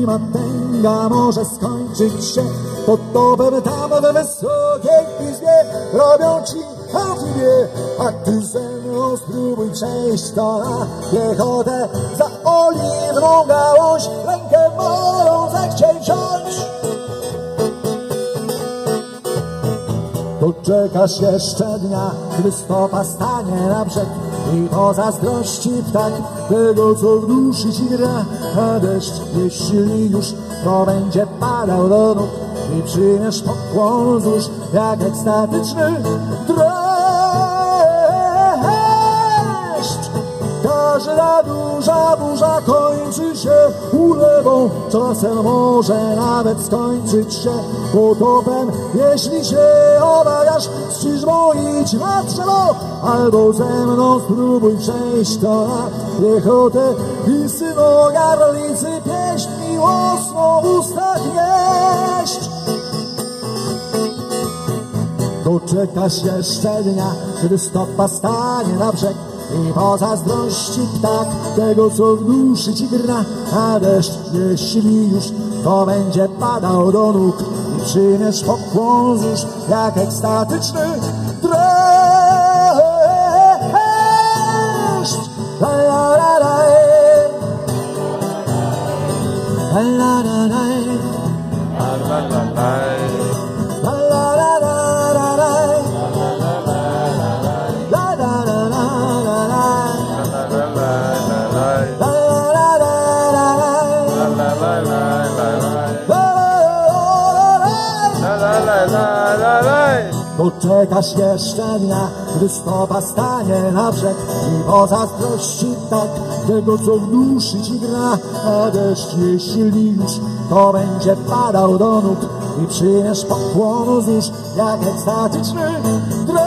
i matęga może skończyć się potopem tam we wysokiej izbie. Robią ci chętnie, a ty ze mną spróbuj przejść to na piechotę. Za oliwną gałąź rękę moją zechciej wziąć. Doczekasz jeszcze dnia, gdy stopa stanie na brzeg i pozazdrości ptak tego, co w duszy ci gra. A deszcz, jeśli już, to będzie padał do nóg i przyjmiesz pokłon złóż jak ekstatyczny dreszcz. Każda duża burza kończy się ulewą, czasem może nawet skończyć się potopem. Jeśli się obawiasz, z czyżbą idź na drzewo, albo ze mną spróbuj przejść to na piechotę i synogarlicy pieśń miłosną w ustach nieść. Doczekasz jeszcze dnia, gdy stopa stanie na brzeg i pozazdrości ptak tego, co w duszy ci gra. A deszcz, jeśli już, to będzie padał do nóg i przyjmiesz pokłon złóż jak ekstatyczny dreszcz. La la la la, la la la la, la la la la. Doczekasz jeszcze dnia, gdy stopa stanie na brzeg i pozazdrości tak tego, co w duszy ci gra. A deszcz, jeśli już, to będzie padał do nóg i przyjmiesz pokłon złóż jak ekstatyczny dreszcz.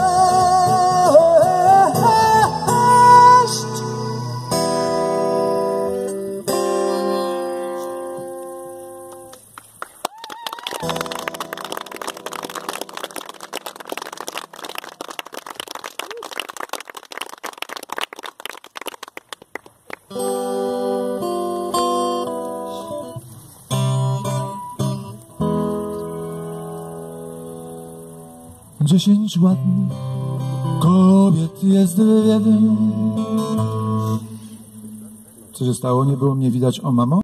Dziesięć ładnych kobiet jest w jednym. Co się stało? Nie było mnie widać, o mamo?